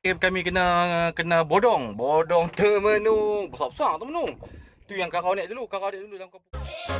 kami kena bodong termenung. Besar-besar termenung. Tu yang kakak naik dulu dalam kampung.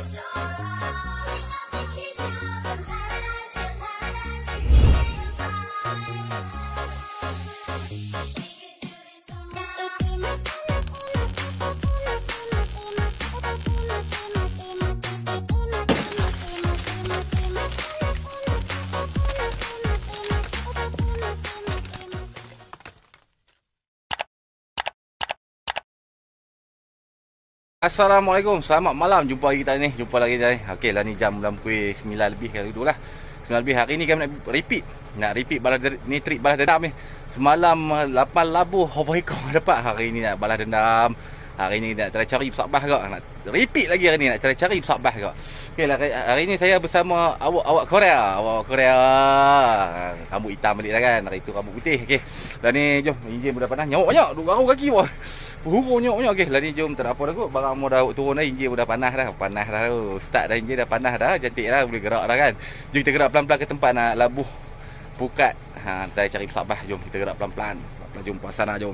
Assalamualaikum, selamat malam. Jumpa lagi kita ni. Okey lah, ni jam dalam pukul 9 lebih kali tu lah. 9 lebih. Hari ni kami nak repeat balas ni, trik balas dendam ni. Semalam 8 labuh berapa ekor dapat. Hari ni nak balas dendam. Hari ni nak cari pesabah gak. Nak repeat lagi hari ni, nak cari pesabah gak. Okey lah, hari ni saya bersama awak Korea. Rambut hitam balik dah kan. Hari tu rambut putih. Okey. Dan ni jom, enjin dah panas. Nyawak banyak, duk garau kaki pun. Hurungnya. Okey, lah ni jom, tak ada apa dah kot. Barang mu dah turun dah, enjin dah panas dah. Tu. Start dah, enjin dah panas dah. Cantik dah, boleh gerak dah kan. Jom kita gerak pelan-pelan ke tempat nak labuh pukat. Kita cari pesabah. Jom kita gerak pelan-pelan. Jom pasar jom.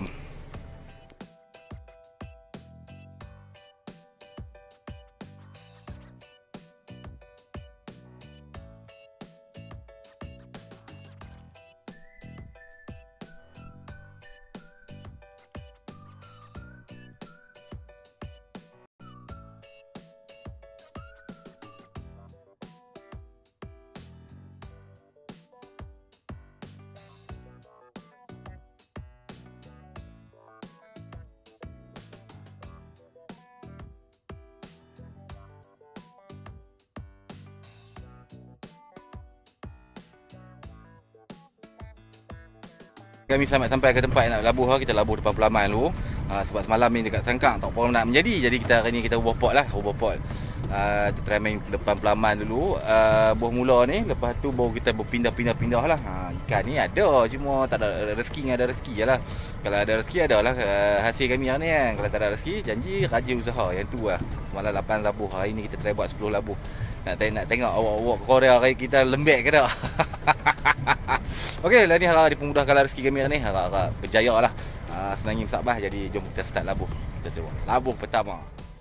Kami selamat sampai ke tempat nak labuh. Kita labuh depan pelaman dulu. Sebab semalam ni dekat Sangkang tak apa nak menjadi. Jadi kita hari ni kita ubah pot. Kita try main depan pelaman dulu. Buah mula ni. Lepas tu baru kita berpindah lah. Ikan ni ada, cuma tak ada rezeki. Ada rezeki je lah. Kalau ada rezeki adalah hasil kami hari ni kan. Kalau tak ada rezeki, janji rajin usaha. Yang tu lah. Malam 8 labuh. Hari ni kita try buat 10 labuh. Nak tengok awak Korea kita lembek ke tak. Okey, lah ni harap dipermudahkan rezeki kami ni. Harap berjaya lah. Senangin pesabah. Jadi jom kita start labuh. Kita tengok labuh pertama.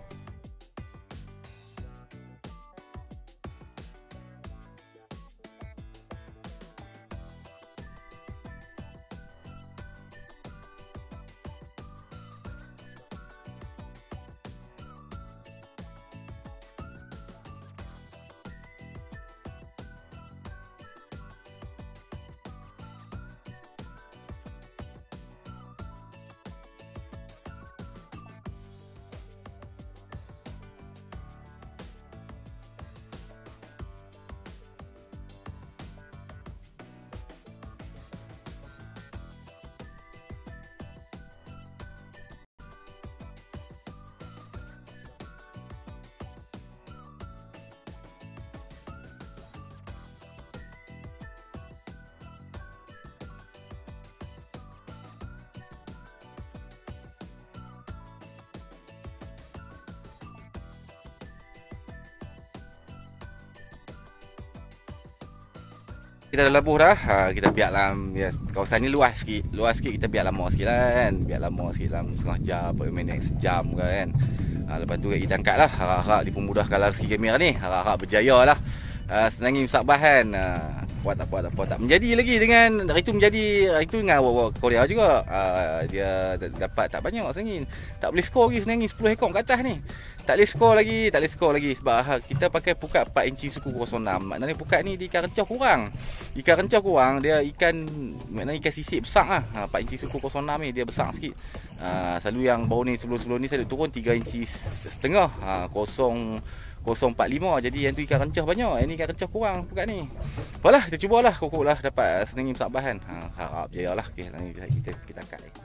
Kita dah labuh dah. Kita biar dalam kawasan ni luas sikit. Kita biar lama sikit lah kan. Biar lama sikit dalam setengah jam, 40 minit, sejam kan. Lepas tu kita angkat lah. Harap dipermudahkan rezeki kami ni. Harap berjaya lah. Senangin pesabah kan. Tak apa. Tak menjadi lagi dengan hari tu menjadi. Hari tu dengan awak Korea juga. Dia dapat tak banyak senangin. Tak boleh skor lagi senangin 10 ekor kat atas ni. Tak boleh skor lagi sebab kita pakai pukat 4 inci suku 06. Maknanya pukat ni di ikan rencah kurang. Dia maknanya ikan sisik besar lah. 4 inci suku 06 ni dia besar sikit. Selalu yang baru ni sebelum ni saya turun 3 inci setengah. 0.45. Jadi yang tu ikan rencah banyak. Ini ikan rencah kurang pukat ni. Apalah, kita cubalah. Kokoklah dapat senangin pesabah kan. Harap jaya lah. Okey, kita angkat ni.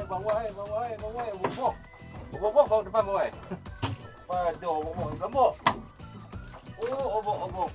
bawah. Obok kau depan bawah. Waduh, obok gambok. Oh, obok.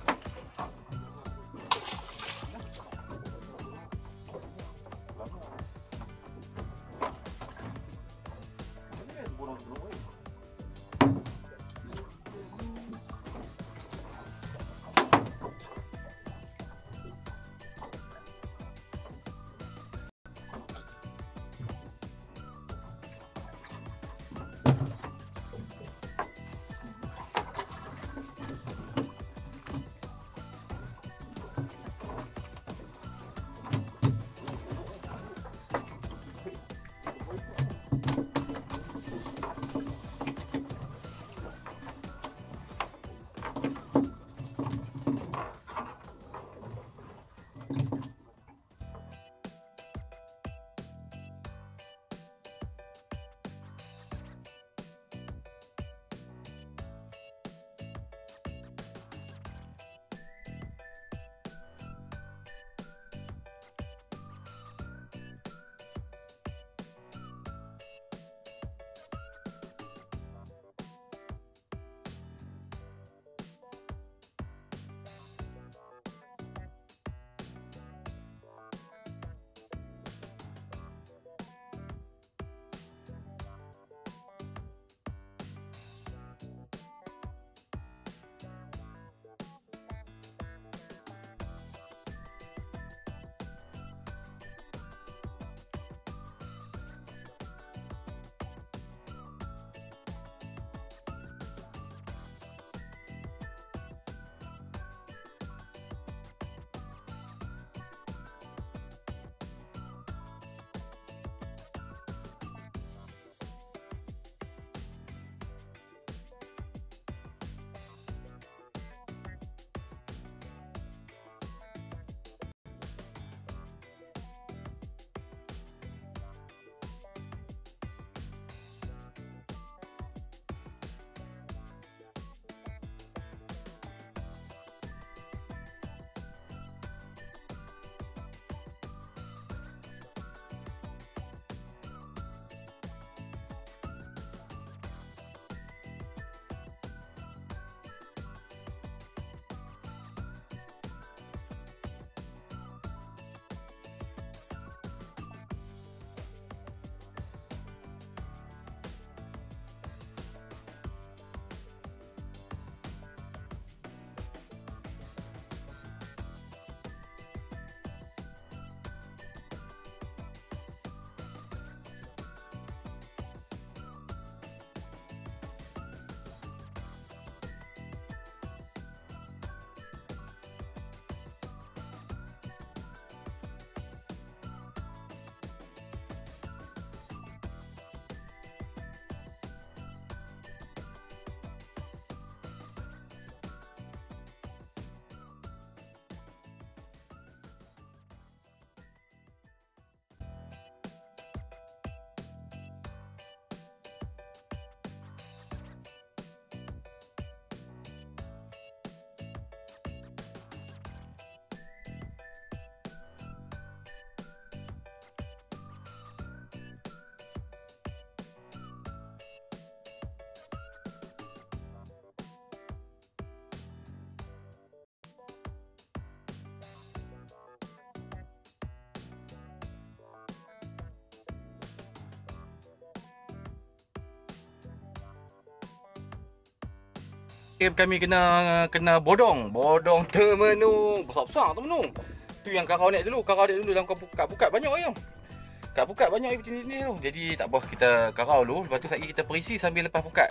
Kami kena bodong termenung. Besar-besar termenung. Tu yang kakao naik dulu dalam buka banyak ayam. Kat pukat banyak air macam ni tu. Jadi tak apa, kita karau dulu. Lepas tu sekali kita perisi sambil lepas pukat.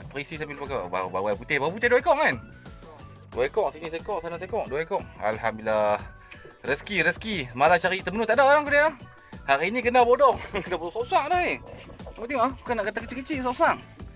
Bawal putih 2 ekor kan? 2 ekor, sini seekor, sana seekor, 2 ekor. Alhamdulillah. Rezeki. Malah cari termenung tak ada orang dia. Hari ni kena bodong. Kena bodong besar dah ni. Kau tengok ah, bukan nak kata kecil-kecil besar.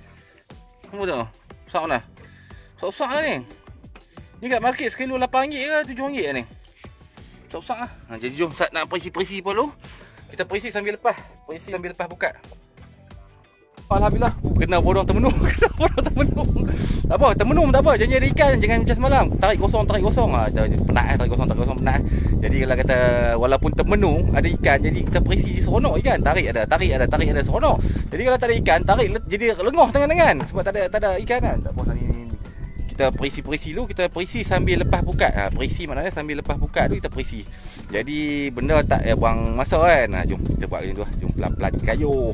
Kamu tengok. Besar mana? Besar lah ni. Ni kat market sekilo RM8 ke RM7 ni. Besar lah. Jadi jom nak perisi-perisi dulu. Kita perisi sambil lepas buka. Alhamdulillah. Kena bodong termenung. Kena bodong termenung. Tak apa, termenung tak apa. Jangan ada ikan, jangan macam semalam. Tarik kosong. Penat tarik kosong penat. Jadi kalau kata walaupun termenung ada ikan, jadi kita perisi seronok ikan. Tarik ada seronok. Jadi kalau tak ada ikan, tarik jadi lengoh tangan-tangan sebab tak ada ikan kan. Tak apa ni. Kita perisi dulu, kita perisi sambil lepas pukat. Perisi maknanya sambil lepas pukat tu kita perisi. Jadi benda tak buang masa kan. Jom kita buat macam tu. Jom pelan-pelan kayuh.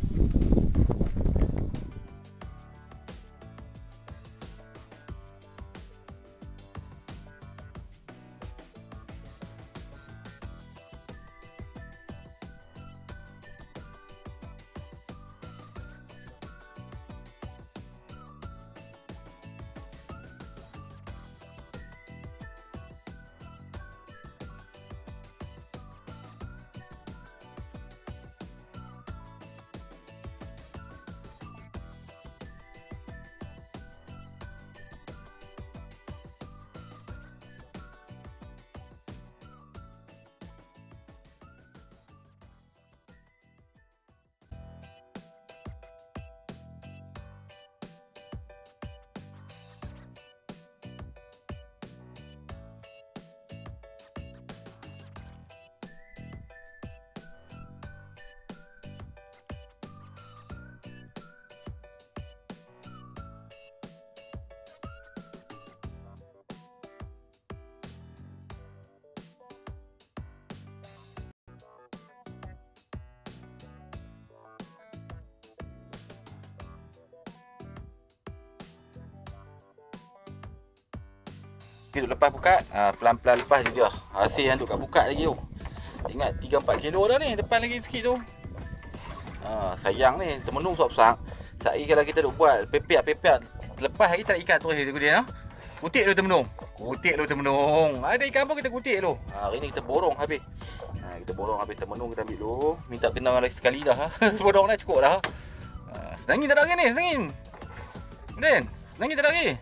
Duduk lepas pukat, pelan-pelan lepas je dia. Hasil yang duduk kat pukat lagi tu. Ingat 3-4 kilo dah ni, depan lagi sikit tu. Sayang ni, termenung sok-sok. Sehari kalau kita duk buat pepiak-pepiak, lepas hari tak ada ikan terus dia. Kutik dulu termenung. Ada ikan pun kita kutik dulu. Hari ni kita borong habis. Kita borong habis termenung, kita ambil dulu. Minta kena lagi sekali dah. Borong dah cukup dah. Senangin tak ada lagi ni, senangin. Den, senangin tak ada lagi.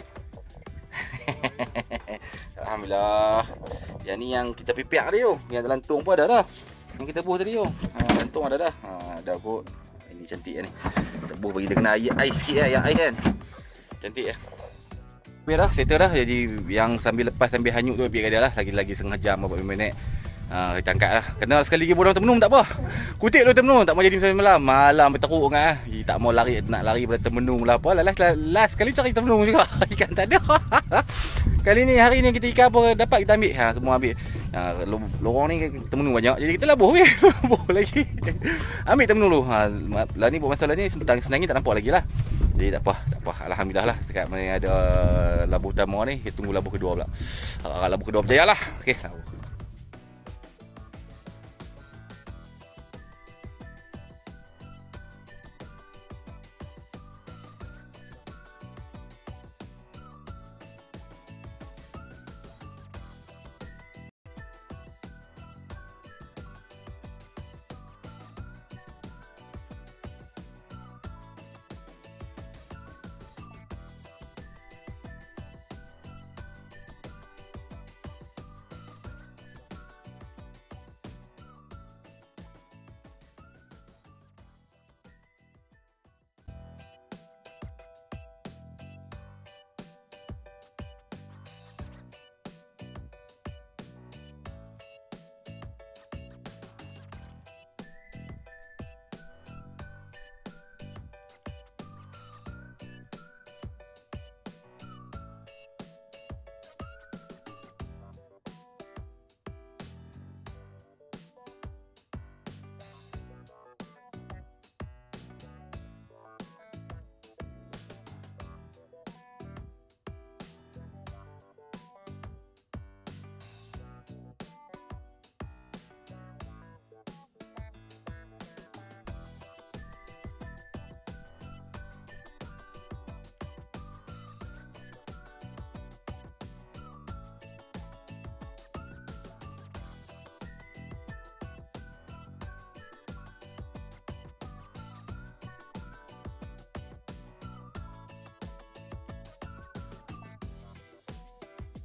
Alhamdulillah. Yang ni yang kita pipiak tadi tu. Yang lantung pun ada dah. Yang kita buh tadi tu. Lantung ada dah. Dah kot. Ini cantik ni. Kita buh bagi dia kena air sikit lah. Air kan. Cantik lah. Biar dah. Settle dah. Jadi yang sambil lepas sambil hanyut tu biar dia lah. Lagi-lagi setengah jam berapa minit. Kita angkat lah. Kena sekali lagi bodong termenung tak apa. Kutik dulu termenung. Tak mau jadi macam malam. Malam berteruk kan. Tak mau lari. Nak lari pada termenung lah apa. Last kali cari termenung juga. Ikan tak ada. Kali ni hari ni kita ikan apa dapat kita ambil. Semua ambil. Lorong ni termenung banyak. Jadi kita labuh weh. Labuh lagi. Ambil termenung dulu. Lah ni buat masalah ni senangnya tak nampak lagi lah. Jadi tak apa. Alhamdulillah lah. Dekat mana ada labuh utama ni. Kita tunggu labuh kedua pula. Labuh kedua berjaya lah. Okey.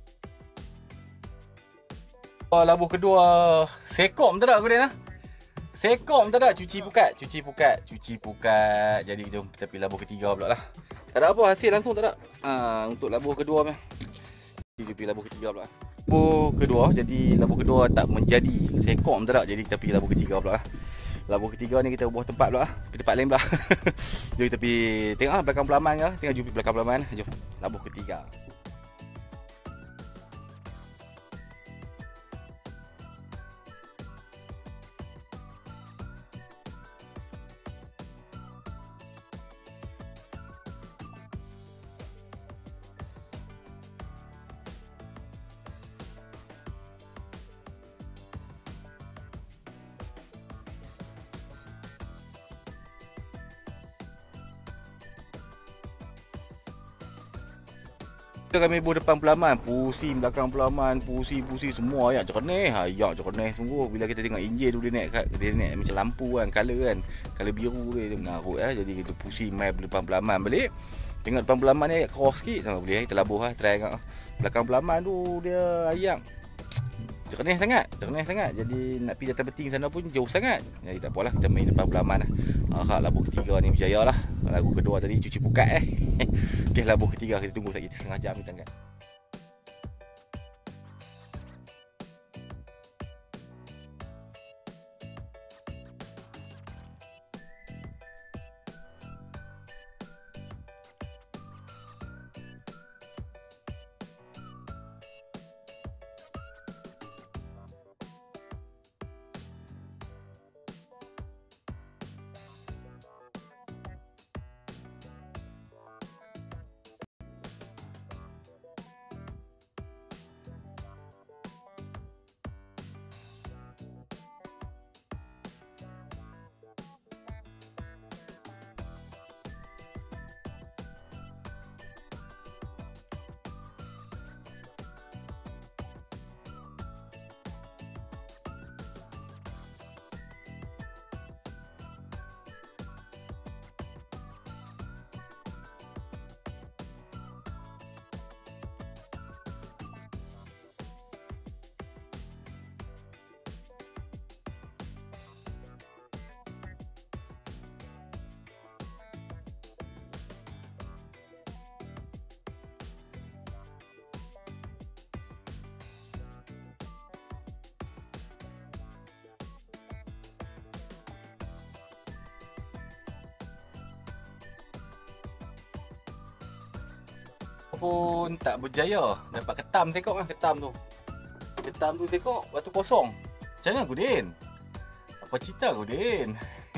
Labuh kedua sekok betul tak aku dia? Sekong tak ada, cuci pukat. Jadi jom kita pergi labur ketiga pula lah. Tak ada apa hasil langsung tak ada. Untuk labur kedua punya. Kita pergi labur ketiga pula. Labur kedua, jadi labur kedua tak menjadi. Sekong tak ada, jadi kita pergi labur ketiga pula lah. Labur ketiga ni kita ubah tempat pula lah. Pergi tempat lain pula. Jom kita pergi tengok lah belakang pelaman ke. Tengok jumpa belakang pelaman. Jom, labur ketiga. Kami buat depan pelaman, pusing belakang pelaman, pusing semua ayak cernih sungguh. Bila kita tengok enjin tu dia naik macam lampu kan, color biru dia mengarut jadi kita pusing mai depan pelaman balik. Tengok depan pelaman ni agak cross sikit, boleh kita labuh try tengok. Belakang pelaman tu dia ayak cernih sangat. Jadi nak pergi datang beting sana pun jauh sangat. Jadi tak apalah, kita main depan pelaman lah. Labur ketiga ni berjaya lah. Lagu kedua tadi cuci pukat Okey, labur ketiga kita tunggu sekejap, setengah jam ni tangga. Pun tak berjaya dapat ketam sekok kan, ketam tu sekok batu kosong. Macam mana Gudin? Apa cerita Gudin?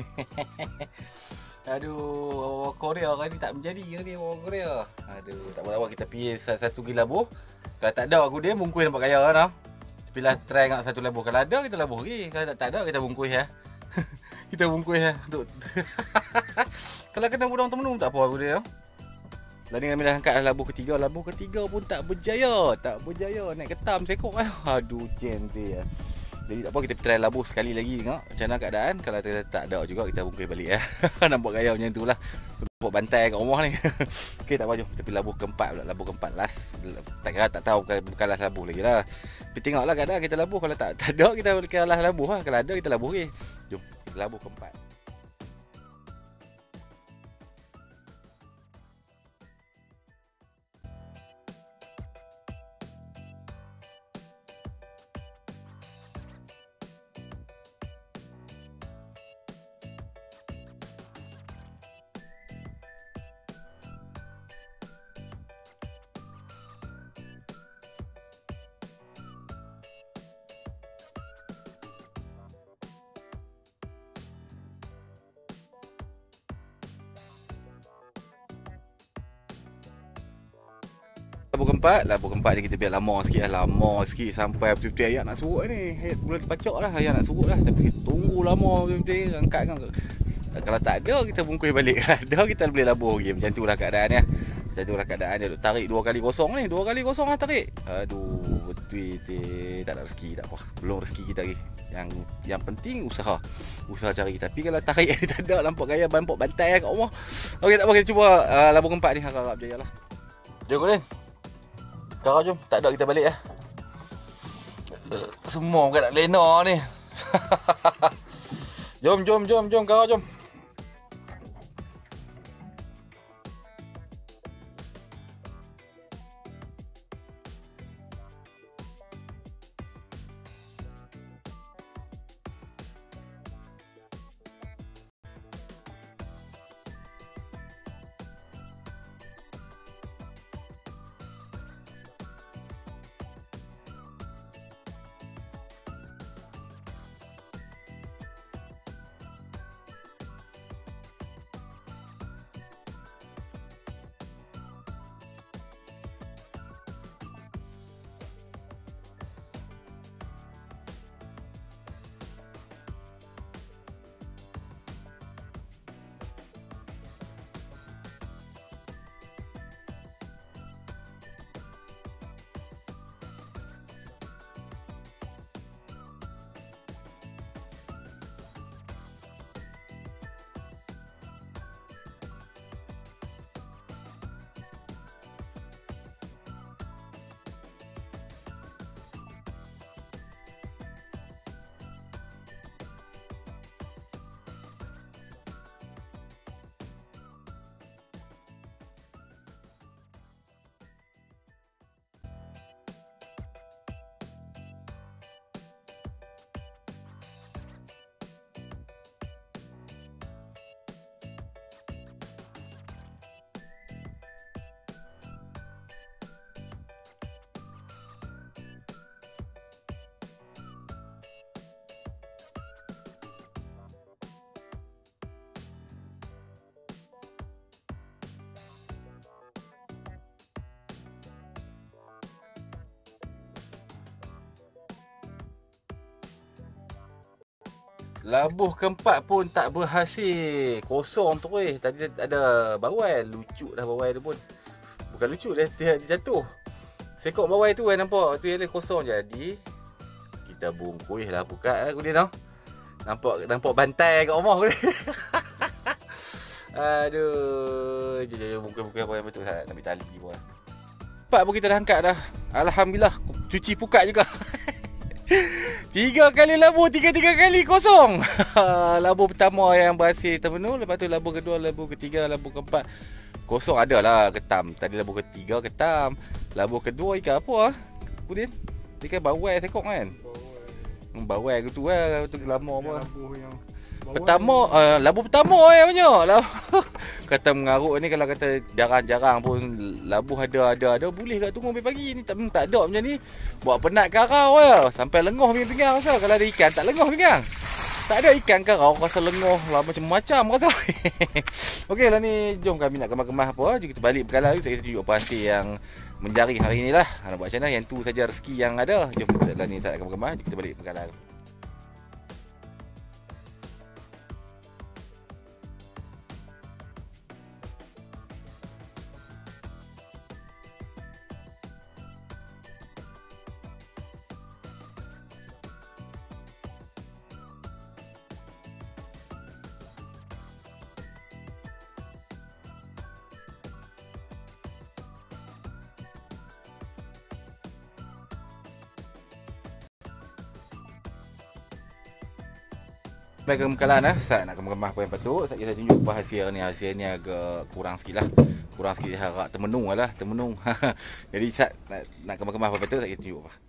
Aduh, Korea kan ni tak menjadi ni orang Korea. Aduh, tak apa-apa, kita pergi satu gila labuh. Kalau tak ada Gudin bungkus nampak kaya kan. Tapi lah try ngak satu labuh. Kalau ada kita labuh lagi. Kalau tak ada kita bungkus ya. Kita bungkus ya. Kalau kena budang temenung tak apa Gudin. Lalu kami dah angkat labur ketiga pun tak berjaya naik ketam sekok. Aduh, cantik ya. Jadi tak apa, kita try labur sekali lagi tengok macam mana keadaan. Kalau tak ada juga kita bungkus balik ya. Nampak gaya macam itulah. Nampak bantai kat rumah ni. Okey, tak apa, jom kita pergi labur keempat pula. Labur keempat last. Tak tahu bukan last labur lagi lah. Tapi tengoklah keadaan kita labur. Kalau tak ada kita last labur lah. Kalau ada kita labur lagi. Jom kita labur keempat. Labur keempat ni kita biar lama sikit sampai betul-betul ayat nak surut ni. Ayat mula terpacak lah, ayat nak surut lah. Tapi kita tunggu lama betul-betul angkat kan. Kalau tak ada kita bungkus balik. Ada kita boleh labur lagi. Macam tu lah keadaan ya. Macam tu lah keadaan dia. Tarik 2 kali kosong ni. 2 kali kosong lah tarik. Aduh, betul-betul tak ada rezeki, tak apa. Belum rezeki kita lagi. Yang penting usaha cari. Tapi kalau tarik tak ada, nampak gaya bampok bantai kat rumah. Okey, tak apa, kita cuba labur keempat ni. Harap berjaya lah. Jom Gudin. Sekarang jom, tak ada kita balik lah. Semua bukan nak lena ni. Jom kau jom. Labuh keempat pun tak berhasil. Kosong tu Tadi ada bawal. Lucu dah bawal tu pun. Bukan lucu dia jatuh. Sekok bawal tu nampak. Tu yang kosong. Jadi kita bungkus lah buka kemudian tau. Nampak bantai kat rumah kemudian. Aduh. Jom bungkus apa yang betul. Nak ambil tali pun. Empat pun kita dah angkat dah. Alhamdulillah. Cuci pukat juga. 3 kali labuh, 3 kali kosong. Labuh pertama yang berhasil terpenuh. Lepas tu labuh kedua, labuh ketiga, labuh keempat kosong. Adalah ketam. Tadi labuh ketiga ketam. Labuh kedua ikan apa Kemudian ikan bawal sekok kan. Bawal gitu tu lama apa. Labuh yang pertama, labuh pertama yang banyak. Kata mengarut ni kalau kata jarang-jarang pun labuh ada boleh kat tunggu sampai pagi ni. Tak ada macam ni. Buat penat karau sampai lengoh pinggang rasa. Kalau ada ikan tak lengoh pinggang. Tak ada ikan karau rasa lengoh lah macam-macam rasa. Okey lah ni, jom kami nak kemas-kemas apa. Jom kita balik berkala dulu. Saya tunjuk apa hasil yang menjari hari ni lah. Nak buat macam mana, yang tu saja rezeki yang ada. Jom lah ni saya nak kemas-kemas. Jom kita balik berkala dulu. Sampai ke kemkalan saya nak kemas apa yang patut. Saya tunjuk apa hasil ni. Hasil ni agak kurang sikit lah. Kurang sikit harap termenung lah. Termenung. Jadi saya nak kemas apa patut. Saya tunjuk apa.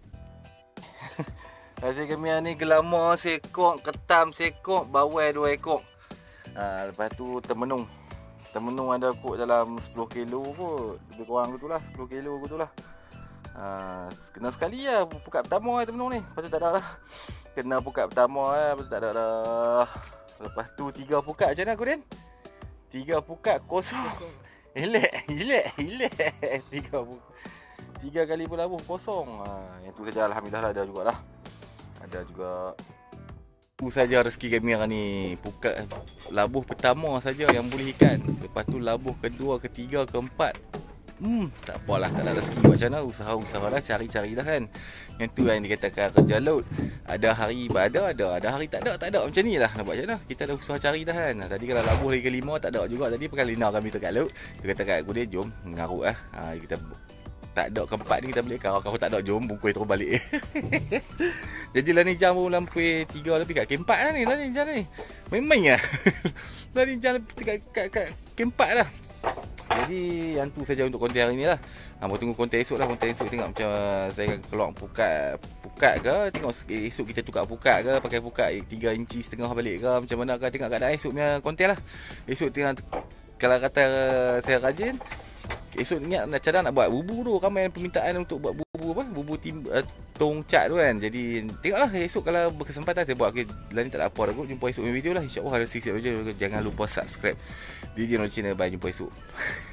Hasil kami ni gelama sekok, ketam sekok, bawal 2 ekor. Lepas tu termenung. Termenung ada kot dalam 10 kilo kot. Lebih kurang tu lah. 10 kilo tu lah. Kena sekali lah pukat pertama termenung ni. Lepas tu tak ada lah. Kena pukat pertama lepas tu tak ada dah. Lepas tu 3 pukat macam mana aku Din? 3 pukat kosong. Elek. 3 kali pun labuh kosong. Yang tu saja alhamdulillah lah, ada jugalah. Ada juga. Tu saja rezeki kami hari ni. Pukat labuh pertama saja yang boleh ikan. Lepas tu labuh kedua, ketiga, keempat. Tak apalah, tak ada rezeki macam mana, usaha lah, cari dah kan. Yang tu yang dikatakan kerja laut. Ada hari ada hari tak ada macam ni lah. Nak buat macam mana, kita dah usaha cari dah kan. Tadi kalau labuh lagi kelima tak ada juga. Tadi perkali lina kami dekat laut. Dia kata kat aku dia, jom mengarut lah. Kita Tak ada keempat ni kita balik kalau tak ada jom bungkus terus balik. Jadi lah ni jam dalam pukul 3 lebih kat K4 lah ni. Lah ni jam ni. Main-main lah. Lah ni jam kat K4 lah. Jadi yang tu saja untuk konten hari ni lah. Mau tunggu konten esok lah. Konten esok tengok macam saya akan keluar pukat ke. Tengok esok kita tukar pukat ke. Pakai pukat 3 inci setengah balik ke. Macam mana ke. Tengok keadaan esok punya konten lah. Esok tengok kalau kata saya rajin, esok niat nak cadang nak buat bubur tu. Ramai permintaan untuk buat bubur apa? Bubur tong cat tu kan. Jadi tengoklah esok kalau berkesempatan saya buat. Okay, lah ni tak ada apa dah. Jumpa esok punya video lah. InsyaAllah ada sikit video. Jangan lupa subscribe di channel by. Jumpa esok.